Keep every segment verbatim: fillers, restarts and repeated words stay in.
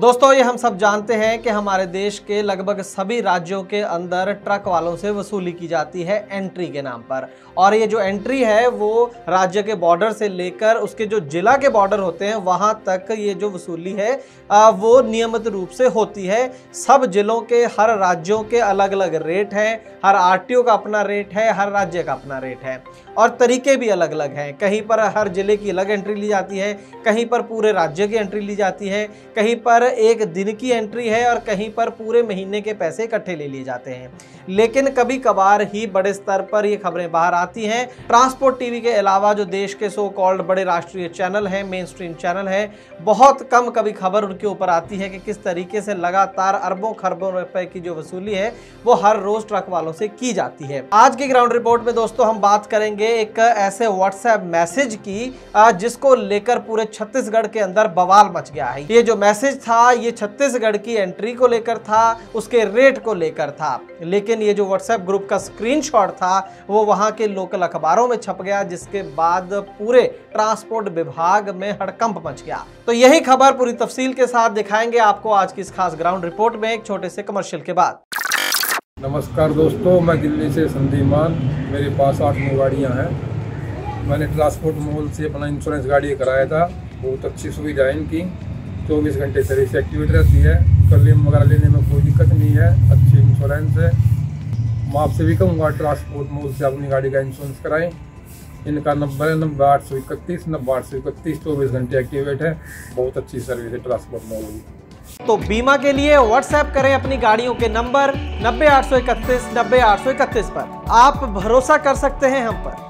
दोस्तों ये हम सब जानते हैं कि हमारे देश के लगभग सभी राज्यों के अंदर ट्रक वालों से वसूली की जाती है एंट्री के नाम पर। और ये जो एंट्री है वो राज्य के बॉर्डर से लेकर उसके जो जिला के बॉर्डर होते हैं वहां तक ये जो वसूली है वो नियमित रूप से होती है। सब जिलों के हर राज्यों के अलग अलग रेट हैं, हर आरटीओ का अपना रेट है, हर राज्य का अपना रेट है और तरीके भी अलग अलग हैं। कहीं पर हर जिले की अलग एंट्री ली जाती है, कहीं पर पूरे राज्य की एंट्री ली जाती है, कहीं पर एक दिन की एंट्री है और कहीं पर पूरे महीने के पैसे इकट्ठे ले लिए जाते हैं। लेकिन कभी कभार ही बड़े स्तर पर ये खबरें बाहर आती हैं। ट्रांसपोर्ट टीवी के अलावा जो देश के सो कॉल्ड बड़े राष्ट्रीय चैनल हैं, मेन स्ट्रीम चैनल हैं, बहुत कम कभी खबर उनके ऊपर आती है कि किस तरीके से लगातार अरबों खरबों रुपए की जो वसूली है वो हर रोज ट्रक वालों से की जाती है। आज की ग्राउंड रिपोर्ट में दोस्तों हम बात करेंगे एक ऐसे व्हाट्सएप मैसेज की जिसको लेकर पूरे छत्तीसगढ़ के अंदर बवाल मच गया है। ये जो मैसेज था ये छत्तीसगढ़ की एंट्री को लेकर था, उसके रेट को लेकर था, लेकिन ये जो व्हाट्सएप ग्रुप का स्क्रीनशॉट था वो वहां के लोकल अखबारों में छप गया, जिसके बाद पूरे ट्रांसपोर्ट विभाग में हड़कंप मच गया। तो यही खबर पूरी तफसील के साथ दिखाएंगे आपको आज की इस खास ग्राउंड रिपोर्ट में एक छोटे से कमर्शियल के बाद। नमस्कार दोस्तों, मैं दिल्ली से संदीप मान, मेरे पास आठ नौ गाड़ियाँ हैं। मैंने ट्रांसपोर्ट मॉल से अपना इंश्योरेंस गाड़ी कराया था। बहुत अच्छी सुविधा है इनकी, चौबीस घंटे सर्विस एक्टिवेट रहती है, क्लेम वगैरह लेने में कोई दिक्कत नहीं है, अच्छी इंश्योरेंस है। मैं आपसे भी कहूँगा ट्रांसपोर्ट मॉल से अपनी गाड़ी का इंश्योरेंस कराएं। इनका नंबर है नब्बे आठ सौ इकतीस नब्बे आठ सौ इकतीस चौबीस घंटे एक्टिवेट है। बहुत अच्छी सर्विस है ट्रांसपोर्ट मॉल की। तो बीमा के लिए व्हाट्सएप करें अपनी गाड़ियों के नंबर नब्बे आठ सौ इकतीस नब्बे आठ सौ इकतीस पर। आप भरोसा कर सकते हैं हम पर।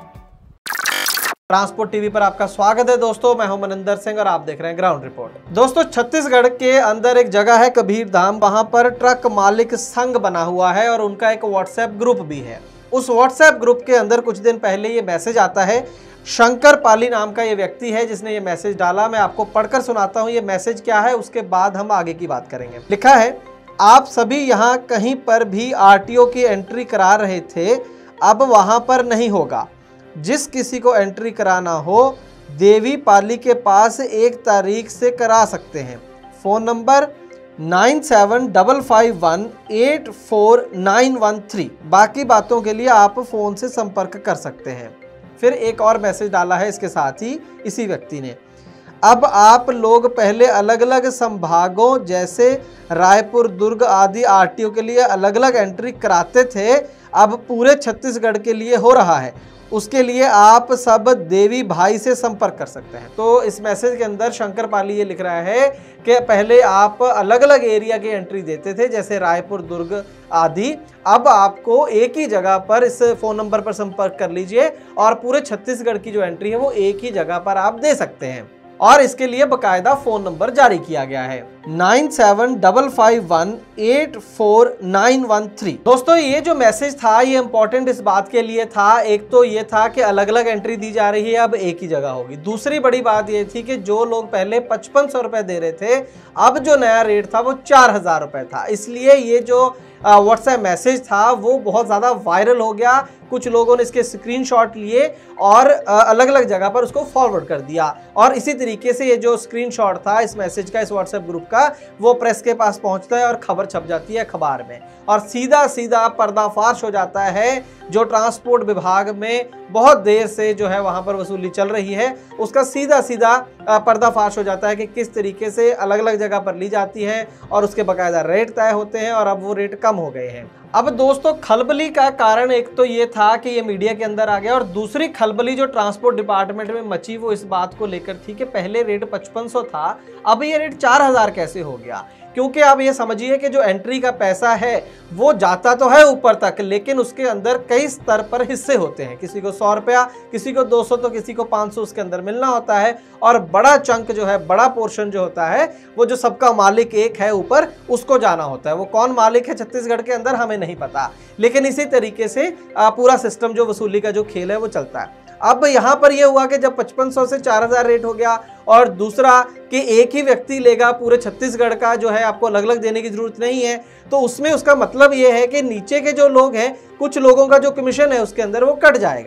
ट्रांसपोर्ट टीवी पर आपका स्वागत है दोस्तों, मैं हूं मनिंदर सिंह और आप देख रहे हैं ग्राउंड रिपोर्ट। दोस्तों छत्तीसगढ़ के अंदर एक जगह है कबीर धाम, वहां पर ट्रक मालिक संघ बना हुआ है और उनका एक व्हाट्सएप ग्रुप भी है। उस व्हाट्सएप ग्रुप के अंदर कुछ दिन पहले ये मैसेज आता है। शंकर पाली नाम का ये व्यक्ति है जिसने ये मैसेज डाला। मैं आपको पढ़कर सुनाता हूँ ये मैसेज क्या है, उसके बाद हम आगे की बात करेंगे। लिखा है, आप सभी यहाँ कहीं पर भी आरटीओ की एंट्री करा रहे थे, अब वहां पर नहीं होगा। जिस किसी को एंट्री कराना हो देवी पाली के पास एक तारीख से करा सकते हैं। Phone number nine seven five five one eight four nine one three. बाकी बातों के लिए आप फ़ोन से संपर्क कर सकते हैं। फिर एक और मैसेज डाला है इसके साथ ही इसी व्यक्ति ने। अब आप लोग पहले अलग अलग संभागों जैसे रायपुर, दुर्ग आदि आरटीओ के लिए अलग अलग एंट्री कराते थे, अब पूरे छत्तीसगढ़ के लिए हो रहा है। उसके लिए आप सब देवी भाई से संपर्क कर सकते हैं। तो इस मैसेज के अंदर शंकर पाली ये लिख रहा है कि पहले आप अलग अलग एरिया की एंट्री देते थे जैसे रायपुर, दुर्ग आदि, अब आपको एक ही जगह पर इस फ़ोन नंबर पर संपर्क कर लीजिए और पूरे छत्तीसगढ़ की जो एंट्री है वो एक ही जगह पर आप दे सकते हैं। और इसके लिए बकायदा फ़ोन नंबर जारी किया गया है nine seven five five one eight four nine one three. दोस्तों ये जो मैसेज था ये इंपॉर्टेंट इस बात के लिए था, एक तो ये था कि अलग अलग एंट्री दी जा रही है, अब एक ही जगह होगी। दूसरी बड़ी बात ये थी कि जो लोग पहले पचपन सौ रुपये दे रहे थे, अब जो नया रेट था वो चार हज़ार रुपये था। इसलिए ये जो व्हाट्सएप मैसेज था वो बहुत ज़्यादा वायरल हो गया। कुछ लोगों ने इसके स्क्रीनशॉट लिए और अलग अलग जगह पर उसको फॉरवर्ड कर दिया और इसी तरीके से ये जो स्क्रीनशॉट था इस मैसेज का, इस व्हाट्सएप ग्रुप का, वो प्रेस के पास पहुंचता है और खबर छप जाती है अखबार में और सीधा सीधा पर्दाफाश हो जाता है। जो ट्रांसपोर्ट विभाग में बहुत देर से जो है वहां पर वसूली चल रही है उसका सीधा सीधा पर्दाफाश हो जाता है कि किस तरीके से अलग अलग जगह पर ली जाती है और उसके बाकायदा रेट तय होते हैं और अब वो रेट कम हो गए हैं। अब दोस्तों खलबली का कारण एक तो ये था कि ये मीडिया के अंदर आ गया और दूसरी खलबली जो ट्रांसपोर्ट डिपार्टमेंट में मची वो इस बात को लेकर थी कि पहले रेट पचपन सौ था, अब ये रेट चार हज़ार कैसे हो गया। क्योंकि आप ये समझिए कि जो एंट्री का पैसा है वो जाता तो है ऊपर तक, लेकिन उसके अंदर कई स्तर पर हिस्से होते हैं। किसी को सौ रुपया, किसी को दो सौ, तो किसी को पाँच सौ उसके अंदर मिलना होता है और बड़ा चंक जो है, बड़ा पोर्शन जो होता है वो जो सबका मालिक एक है ऊपर, उसको जाना होता है। वो कौन मालिक है छत्तीसगढ़ के अंदर हमें नहीं पता, लेकिन इसी तरीके से पूरा सिस्टम जो वसूली का जो खेल है वो चलता है। अब यहाँ पर यह हुआ कि जब पचपन सौ से चार हज़ार रेट हो गया और दूसरा कि एक ही व्यक्ति लेगा पूरे छत्तीसगढ़ का, जो है आपको अलग अलग देने की जरूरत नहीं है, तो उसमें उसका मतलब ये है कि नीचे के जो लोग हैं, कुछ लोगों का जो कमीशन है उसके अंदर वो कट जाएगा।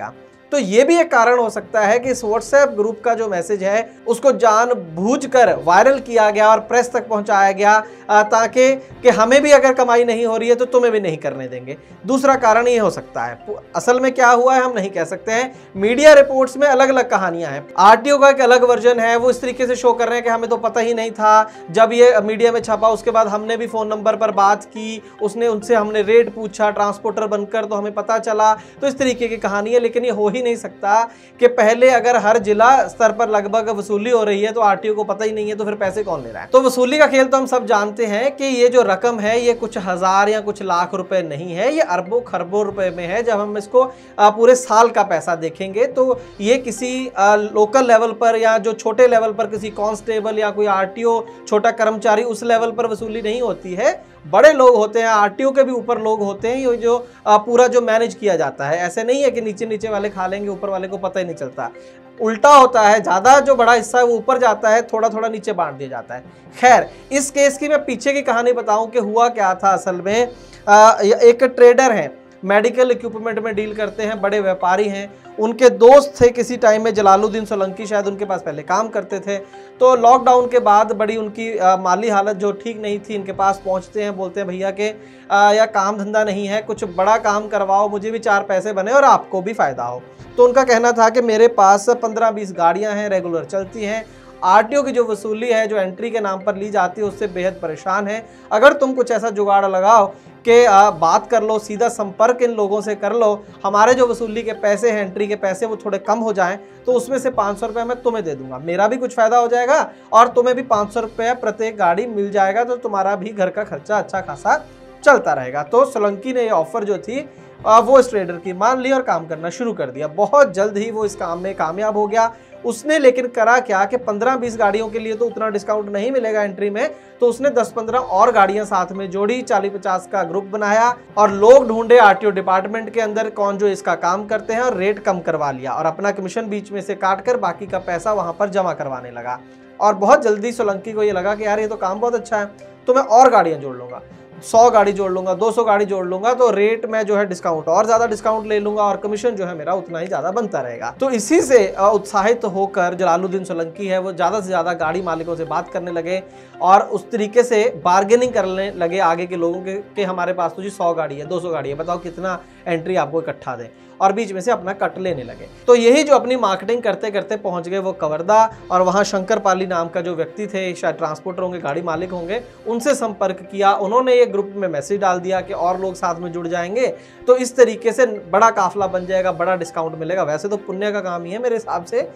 तो ये भी एक कारण हो सकता है कि इस व्हाट्सएप ग्रुप का जो मैसेज है उसको जानबूझकर वायरल किया गया और प्रेस तक पहुंचाया गया, ताकि कि हमें भी अगर कमाई नहीं हो रही है तो तुम्हें भी नहीं करने देंगे। दूसरा कारण ये हो सकता है। असल में क्या हुआ है हम नहीं कह सकते हैं, मीडिया रिपोर्ट्स में अलग अलग कहानियां हैं। आरटीओ का एक अलग वर्जन है, वो इस तरीके से शो कर रहे हैं कि हमें तो पता ही नहीं था, जब ये मीडिया में छपा उसके बाद हमने भी फोन नंबर पर बात की, उसने उनसे हमने रेट पूछा ट्रांसपोर्टर बनकर तो हमें पता चला। तो इस तरीके की कहानी है, लेकिन ये हो ही नहीं सकता कि पहले अगर हर जिला स्तर पर लगभग वसूली हो रही है तो आरटीओ को पता ही नहीं है, तो फिर पैसे कौन ले रहा है। तो वसूली का खेल तो हम सब जानते हैं कि ये जो रकम है ये कुछ हजार या कुछ लाख रुपए नहीं है, ये अरबों खरबों रुपए में है। जब हम इसको पूरे साल का पैसा देखेंगे तो ये किसी लोकल लेवल पर या जो छोटे लेवल पर किसी कांस्टेबल या कोई आरटीओ छोटा कर्मचारी उस लेवल पर वसूली नहीं होती है। बड़े लोग होते हैं, आरटीओ के भी ऊपर लोग होते हैं, ये जो पूरा जो मैनेज किया जाता है। ऐसे नहीं है कि नीचे नीचे वाले खा लेंगे, ऊपर वाले को पता ही नहीं चलता। उल्टा होता है, ज्यादा जो बड़ा हिस्सा है वो ऊपर जाता है, थोड़ा थोड़ा नीचे बांट दिया जाता है। खैर, इस केस की मैं पीछे की कहानी बताऊं कि हुआ क्या था। असल में आ, एक ट्रेडर है, मेडिकल इक्विपमेंट में डील करते हैं, बड़े व्यापारी हैं। उनके दोस्त थे किसी टाइम में, जलालुद्दीन सोलंकी शायद उनके पास पहले काम करते थे। तो लॉकडाउन के बाद बड़ी उनकी आ, माली हालत जो ठीक नहीं थी, इनके पास पहुंचते हैं, बोलते हैं भैया के आ, या काम धंधा नहीं है, कुछ बड़ा काम करवाओ, मुझे भी चार पैसे बने और आपको भी फायदा हो। तो उनका कहना था कि मेरे पास पंद्रह बीस गाड़ियां हैं, रेगुलर चलती हैं, आरटीओ की जो वसूली है जो एंट्री के नाम पर ली जाती है उससे बेहद परेशान है। अगर तुम कुछ ऐसा जुगाड़ लगाओ कि बात कर लो, सीधा संपर्क इन लोगों से कर लो, हमारे जो वसूली के पैसे हैं, एंट्री के पैसे, वो थोड़े कम हो जाएं, तो उसमें से पाँच सौ रुपये मैं तुम्हें दे दूंगा, मेरा भी कुछ फायदा हो जाएगा और तुम्हें भी पाँच सौ रुपये प्रत्येक गाड़ी मिल जाएगा, तो तुम्हारा भी घर का खर्चा अच्छा खासा चलता रहेगा। तो सोलंकी ने ये ऑफर जो थी वो इस ट्रेडर की मान ली और काम करना शुरू कर दिया। बहुत जल्द ही वो इस काम में कामयाब हो गया। उसने लेकिन करा क्या कि पंद्रह बीस गाड़ियों के लिए तो उतना डिस्काउंट नहीं मिलेगा एंट्री में, तो उसने दस पंद्रह और गाड़ियां साथ में जोड़ी, चालीस पचास का ग्रुप बनाया और लोग ढूंढे आरटीओ डिपार्टमेंट के अंदर कौन जो इसका काम करते हैं, और रेट कम करवा लिया और अपना कमीशन बीच में से काट कर बाकी का पैसा वहां पर जमा करवाने लगा। और बहुत जल्दी सोलंकी को ये लगा कि यार ये तो काम बहुत अच्छा है, तो मैं और गाड़ियां जोड़ लूंगा, सौ गाड़ी जोड़ लूंगा, दो सौ गाड़ी जोड़ लूंगा, तो रेट में जो है डिस्काउंट और ज्यादा डिस्काउंट ले लूंगा और कमीशन जो है मेरा उतना ही ज्यादा बनता रहेगा। तो इसी से उत्साहित होकर जलालुद्दीन सोलंकी है वो ज्यादा से ज्यादा गाड़ी मालिकों से बात करने लगे और उस तरीके से बार्गेनिंग करने लगे आगे के लोगों के कि हमारे पास तो जी सौ गाड़ी है, दो सौ गाड़ी है, बताओ कितना एंट्री आपको इकट्ठा दें, और बीच में से अपना कट लेने लगे। तो यही जो अपनी मार्केटिंग करते करते पहुंच गए वो कवर्धा, और वहां शंकर पाली नाम का जो व्यक्ति थे, शायद ट्रांसपोर्टर होंगे, गाड़ी मालिक होंगे, उनसे संपर्क किया। उन्होंने ये ग्रुप में मैसेज डाल दिया कि और लोग साथ में जुड़ जाएंगे तो इस तरीके से बड़ा काफिला बन जाएगा, बड़ा डिस्काउंट मिलेगा। वैसे तो पुण्य का काम ही है मेरे हिसाब से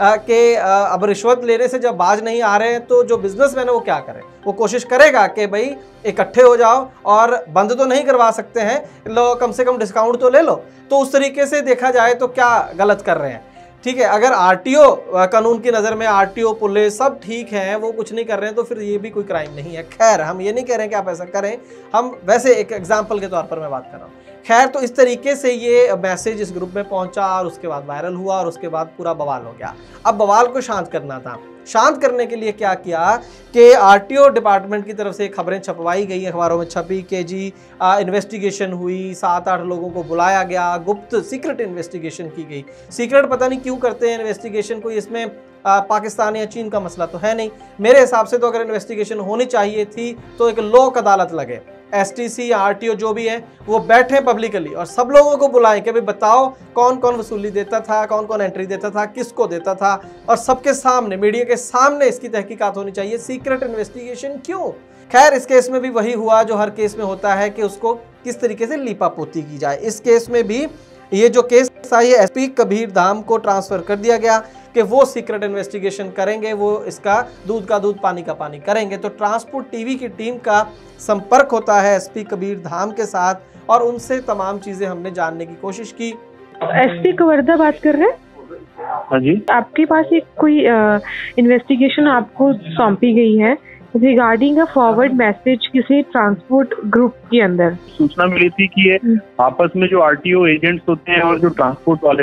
कि अब रिश्वत लेने से जब बाज नहीं आ रहे हैं तो जो बिजनेसमैन है वो क्या करे, वो कोशिश करेगा कि भाई इकट्ठे हो जाओ और बंद तो नहीं करवा सकते हैं, लो कम से कम डिस्काउंट तो ले लो। तो उस तरीके से देखा जाए तो क्या गलत कर रहे हैं, ठीक है। अगर आरटीओ कानून की नज़र में आरटीओ पुलिस सब ठीक है, वो कुछ नहीं कर रहे हैं, तो फिर ये भी कोई क्राइम नहीं है। खैर, हम ये नहीं कह रहे हैं कि आप ऐसा करें, हम वैसे एक एग्जाम्पल के तौर पर मैं बात कर रहा हूँ। खैर, तो इस तरीके से ये मैसेज इस ग्रुप में पहुंचा और उसके बाद वायरल हुआ और उसके बाद पूरा बवाल हो गया। अब बवाल को शांत करना था। शांत करने के लिए क्या किया कि आरटीओ डिपार्टमेंट की तरफ से खबरें छपवाई गई, अखबारों में छपी कि जी इन्वेस्टिगेशन हुई, सात आठ लोगों को बुलाया गया, गुप्त सीक्रेट इन्वेस्टिगेशन की गई। सीक्रेट पता नहीं क्यों करते हैं इन्वेस्टिगेशन, कोई इसमें आ, पाकिस्तान या चीन का मसला तो है नहीं। मेरे हिसाब से तो अगर इन्वेस्टिगेशन होनी चाहिए थी तो एक लोक अदालत लगे, एसटीसी या आरटीओ जो भी है वो बैठे पब्लिकली और सब लोगों को बुलाएं कि भाई बताओ कौन कौन वसूली देता था, कौन कौन एंट्री देता था, किसको देता था, और सबके सामने, मीडिया के सामने इसकी तहकीकात होनी चाहिए। सीक्रेट इन्वेस्टिगेशन क्यों? खैर, इस केस में भी वही हुआ जो हर केस में होता है कि उसको किस तरीके से लीपापोती की जाए। इस केस में भी ये जो केस था ये एसपी कबीर धाम को ट्रांसफर कर दिया गया कि वो सीक्रेट इन्वेस्टिगेशन करेंगे, वो इसका दूध का दूध पानी का पानी करेंगे। तो ट्रांसपोर्ट टीवी की टीम का संपर्क होता है एसपी कबीर धाम के साथ और उनसे तमाम चीजें हमने जानने की कोशिश की। एसपी कवर्धा बात कर रहे हैं? हाँ जी। आपके पास एक कोई इन्वेस्टिगेशन आपको सौंपी गई है रिगार्डिंग अ फॉरवर्ड मैसेज किसी ट्रांसपोर्ट ग्रुप के अंदर। सूचना मिली थी कि ये आपस में जो आरटीओ एजेंट्स होते हैं और जो ट्रांसपोर्ट वाले होते हैं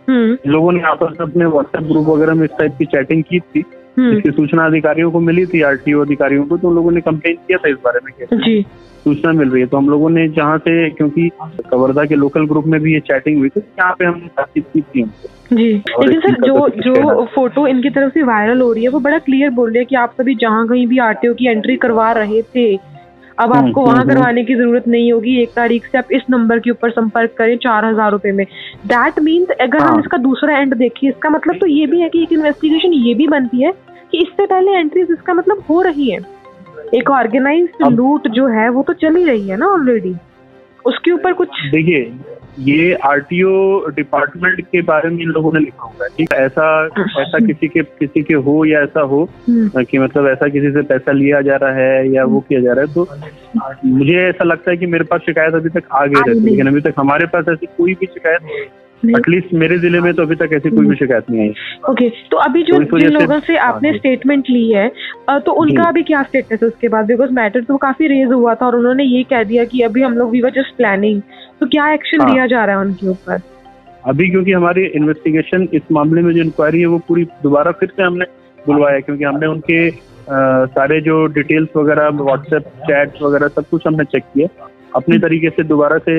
लोगों ने आपस में अपने व्हाट्सएप ग्रुप वगैरह में इस टाइप की चैटिंग की थी, इसकी सूचना अधिकारियों को मिली थी, आरटीओ अधिकारियों को, तो उन लोगों ने कंप्लेंट किया था इस बारे में कि सूचना मिल रही है। तो हम लोगों ने जहाँ से, क्योंकि कवर्धा के लोकल ग्रुप में भी ये चैटिंग हुई थी, यहाँ पे हमने बातचीत की थी उनसे। जी, लेकिन सर जो जो फोटो इनकी तरफ से वायरल हो रही है वो बड़ा क्लियर बोल रही है कि आप सभी जहाँ कहीं भी आरटीओ की एंट्री करवा रहे थे, अब आपको वहाँ करवाने की जरूरत नहीं होगी, एक तारीख से आप इस नंबर के ऊपर संपर्क करें चार हजार रुपए में। दैट मीन्स अगर हम इसका दूसरा एंड देखें, इसका मतलब तो ये भी है कि एक इन्वेस्टिगेशन ये भी बनती है कि इससे पहले एंट्रीज इसका मतलब हो रही है, एक ऑर्गेनाइज्ड लूट जो है वो तो चल ही रही है ना ऑलरेडी, उसके ऊपर कुछ। देखिए, ये आरटीओ डिपार्टमेंट के बारे में इन लोगों ने लिखा हुआ है, ठीक है, ऐसा ऐसा किसी के किसी के हो या ऐसा हो कि मतलब ऐसा किसी से पैसा लिया जा रहा है या वो किया जा रहा है, तो मुझे ऐसा लगता है कि मेरे पास शिकायत अभी तक आ गई रहती है, लेकिन अभी तक हमारे पास ऐसी कोई भी शिकायत, एटलीस्ट मेरे जिले में तो अभी तक ऐसी कोई भी शिकायत नहीं आई। ओके, तो अभी जो जिन लोगों से आपने स्टेटमेंट ली है तो उनका अभी क्या स्टेटस है उसके बाद? बिकॉज मैटर तो काफी रेज हुआ था और उन्होंने ये कह दिया कि अभी हम लोग वी वर जस्ट प्लानिंग, तो क्या एक्शन लिया जा रहा है उनके ऊपर अभी? क्योंकि हमारी इन्वेस्टिगेशन इस मामले में जो इंक्वायरी है वो पूरी दोबारा फिर से हमने बुलवाया, क्योंकि हमने उनके आ, सारे जो डिटेल्स वगैरह, व्हाट्सएप चैट वगैरह सब कुछ हमने चेक किया, अपने तरीके से दोबारा से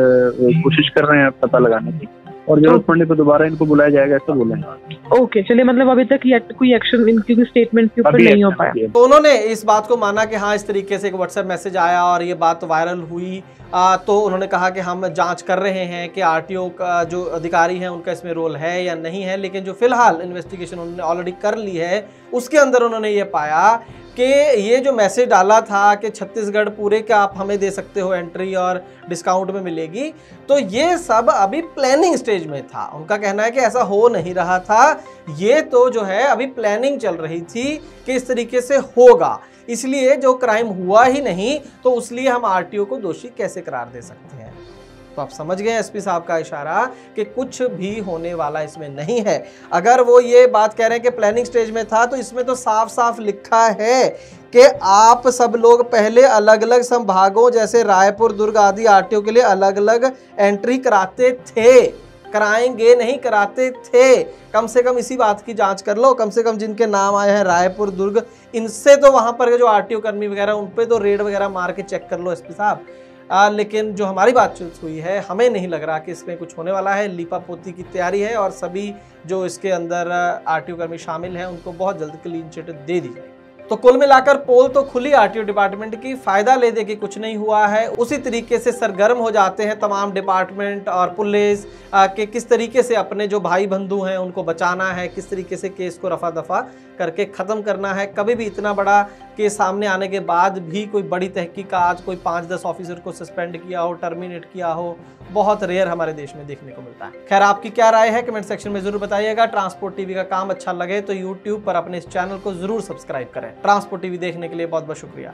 कोशिश कर रहे हैं पता लगाने की, और जरूरत पड़ने पर दोबारा इनको बुलाया जाएगा, ऐसा बोले हैं। ओके, चलिए, मतलब अभी तक कोई एक्शन इनकी स्टेटमेंट के ऊपर नहीं हो पाया। तो उन्होंने इस बात को माना कि हाँ, इस तरीके से एक व्हाट्सएप मैसेज आया और ये बात वायरल हुई, आ, तो उन्होंने कहा कि हम जांच कर रहे हैं कि आरटीओ का जो अधिकारी हैं उनका इसमें रोल है या नहीं है, लेकिन जो फिलहाल इन्वेस्टिगेशन उन्होंने ऑलरेडी कर ली है उसके अंदर उन्होंने ये पाया कि ये जो मैसेज डाला था कि छत्तीसगढ़ पूरे का आप हमें दे सकते हो एंट्री और डिस्काउंट में मिलेगी, तो ये सब अभी प्लानिंग स्टेज में था। उनका कहना है कि ऐसा हो नहीं रहा था, ये तो जो है अभी प्लानिंग चल रही थी कि इस तरीके से होगा, इसलिए जो क्राइम हुआ ही नहीं तो उसलिए हम आरटीओ को दोषी कैसे करार दे सकते हैं। तो आप समझ गए एसपी साहब का इशारा कि कुछ भी होने वाला इसमें नहीं है। अगर वो ये बात कह रहे हैं कि प्लानिंग स्टेज में था, तो इसमें तो साफ साफ लिखा है कि आप सब लोग पहले अलग अलग संभागों जैसे रायपुर, दुर्ग आदि आरटीओ के लिए अलग अलग एंट्री कराते थे, कराएंगे नहीं, कराते थे। कम से कम इसी बात की जांच कर लो, कम से कम जिनके नाम आए हैं रायपुर, दुर्ग, इनसे तो वहां पर जो आरटीओ कर्मी वगैरह उन पे तो रेड वगैरह मार के चेक कर लो एसपी साहब। आ, लेकिन जो हमारी बातचीत हुई है, हमें नहीं लग रहा कि इसमें कुछ होने वाला है। लीपापोती की तैयारी है और सभी जो इसके अंदर आरटीओ कर्मी शामिल हैं उनको बहुत जल्द क्लीन चिट दे दी जाएगी। तो कुल मिलाकर पोल तो खुली आरटीओ डिपार्टमेंट की, फायदा ले दे कि कुछ नहीं हुआ है, उसी तरीके से सरगर्म हो जाते हैं तमाम डिपार्टमेंट और पुलिस के किस तरीके से अपने जो भाई बंधु हैं उनको बचाना है, किस तरीके से केस को रफा दफा करके ख़त्म करना है। कभी भी इतना बड़ा केस सामने आने के बाद भी कोई बड़ी तहकीकात, कोई पाँच दस ऑफिसर को सस्पेंड किया हो, टर्मिनेट किया हो, बहुत रेयर हमारे देश में देखने को मिलता है। खैर, आपकी क्या राय है कमेंट सेक्शन में जरूर बताइएगा। ट्रांसपोर्ट टीवी का काम अच्छा लगे तो यूट्यूब पर अपने इस चैनल को जरूर सब्सक्राइब करें। ट्रांसपोर्ट टीवी देखने के लिए बहुत बहुत शुक्रिया।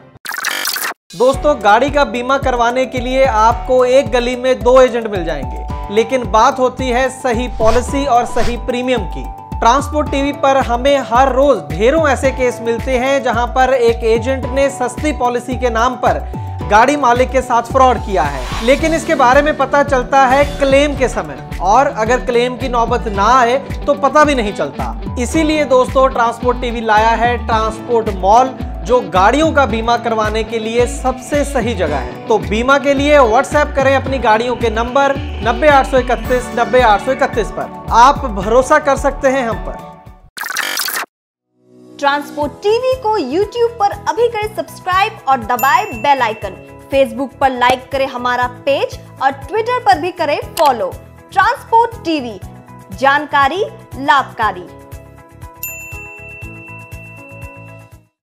दोस्तों, गाड़ी का बीमा करवाने के लिए आपको एक गली में दो एजेंट मिल जाएंगे, लेकिन बात होती है सही पॉलिसी और सही प्रीमियम की। ट्रांसपोर्ट टीवी पर हमें हर रोज ढेरों ऐसे केस मिलते हैं जहां पर एक एजेंट ने सस्ती पॉलिसी के नाम पर गाड़ी मालिक के साथ फ्रॉड किया है, लेकिन इसके बारे में पता चलता है क्लेम के समय, और अगर क्लेम की नौबत ना आए तो पता भी नहीं चलता। इसीलिए दोस्तों, ट्रांसपोर्ट टीवी लाया है ट्रांसपोर्ट मॉल, जो गाड़ियों का बीमा करवाने के लिए सबसे सही जगह है। तो बीमा के लिए व्हाट्सएप करें अपनी गाड़ियों के नंबर नब्बे आठ सौ इकतीस नब्बे आठ सौ इकतीस पर। आप भरोसा कर सकते हैं हम पर। ट्रांसपोर्ट टीवी को यूट्यूब पर अभी करें सब्सक्राइब और दबाएं बेल आइकन। फेसबुक पर लाइक करें हमारा पेज और ट्विटर पर भी करें फॉलो। ट्रांसपोर्ट टीवी, जानकारी लाभकारी।